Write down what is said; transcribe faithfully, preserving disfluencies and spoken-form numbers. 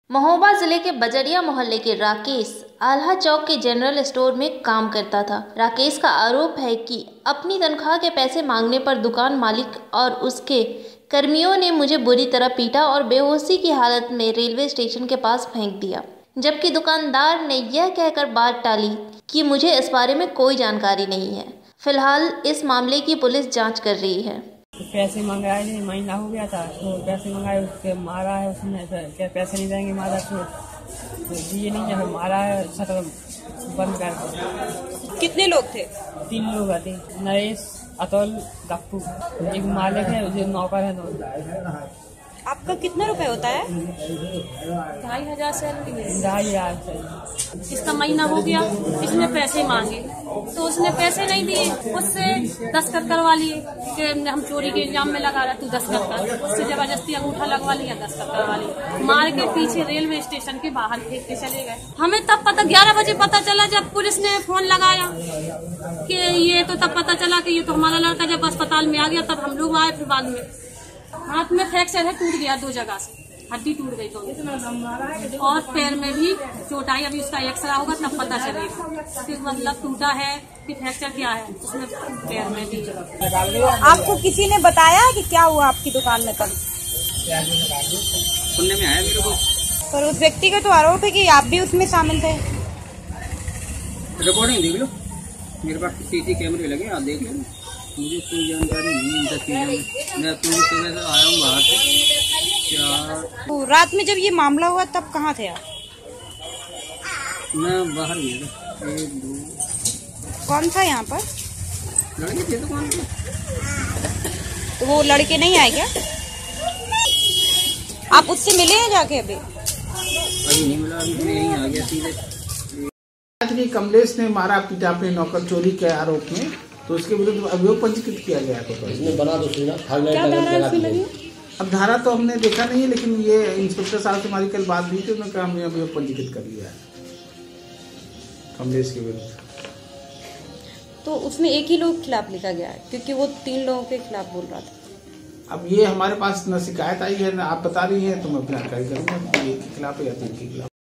महोबा जिले के बजरिया मोहल्ले के राकेश आल्हा चौक के जनरल स्टोर में काम करता था। राकेश का आरोप है कि अपनी तनख्वाह के पैसे मांगने पर दुकान मालिक और उसके कर्मियों ने मुझे बुरी तरह पीटा और बेहोशी की हालत में रेलवे स्टेशन के पास फेंक दिया, जबकि दुकानदार ने यह कहकर बात टाली कि मुझे इस बारे में कोई जानकारी नहीं है। फिलहाल इस मामले की पुलिस जाँच कर रही है। पैसे मंगाए नहीं, महीना हो गया था तो पैसे मंगाए, उसके मारा है उसने। क्या पैसे नहीं देंगे, मारा तो दिए नहीं, जब मारा है शटर बंद कर दिया। कितने लोग थे? तीन लोग थे, नरेश, अतुल, गप्पू। एक मालिक है, जो नौकर है दो। आपका कितना रुपए होता है? ढाई हजार सैलरी है। ढाई हजार इसका महीना हो गया, इसने पैसे मांगे तो उसने पैसे नहीं दिए। उससे दस्तखत करवा लिए कि हम चोरी के इल्जाम में लगा रहा, तू दस्तखत कर। उससे जबरदस्ती अंगूठा लगवा लिया, दस्तखत करवा लिया। मार के पीछे रेलवे स्टेशन के बाहर फेंक के चले गए। हमें तब पता ग्यारह बजे पता चला जब पुलिस ने फोन लगाया कि ये, तो तब पता चला कि ये तो हमारा लड़का जब अस्पताल में आ गया तब हम लोग आए। फिर बाद में हाथ में फ्रैक्चर है, टूट गया दो जगह से, हड्डी टूट गई दोनों, और पैर में भी चोट आई। अभी उसका एक्सरा होगा तब पता चलेगा कि मतलब टूटा है कि फ्रैक्चर क्या है उसमें पैर में भी। आपको किसी ने बताया कि क्या हुआ आपकी दुकान में कल? सुनने में आया मेरे को। पर उस व्यक्ति का तो आरोप है कि आप भी उसमें शामिल थे। रिकॉर्डिंग देख लो, मेरे पास सीसी कैमरे लगे, आप देख लेना। मुझे कोई जानकारी नहीं इन सब चीजों में। मैं पूरी तरह से आया हूँ बाहर से। क्या तो रात में जब ये मामला हुआ तब कहाँ थे आप? मैं बाहर गया था। एक दो कौन था यहाँ पर? लड़के थे दुकान पे। तो वो लड़के नहीं आए क्या? आप उससे मिले हैं जाके? अभी अभी नहीं मिला, अभी यहीं आ गया सीधे। कमलेश ने मारा पीटा अपने नौकर चोरी के आरोप में, तो उसके विरुद्ध अभियोग पंजीकृत किया गया है। तो बना दो सुना, क्या धारा उसमें लगी? अब धारा तो हमने देखा नहीं है, लेकिन ये इंस्पेक्टर साहब से हमारी कल बात हुई थी, उन्होंने कहा हमने अभियोग पंजीकृत कर लिया है कमलेश के विरुद्ध। तो उसमें एक ही लोग खिलाफ लिखा गया है क्योंकि वो तीन लोगों के खिलाफ बोल रहा था। अब ये हमारे पास न शिकायत आई है, न आप बता रही हैं, तो मैं जानकारी करूंगा एक के खिलाफ या तीन के खिलाफ।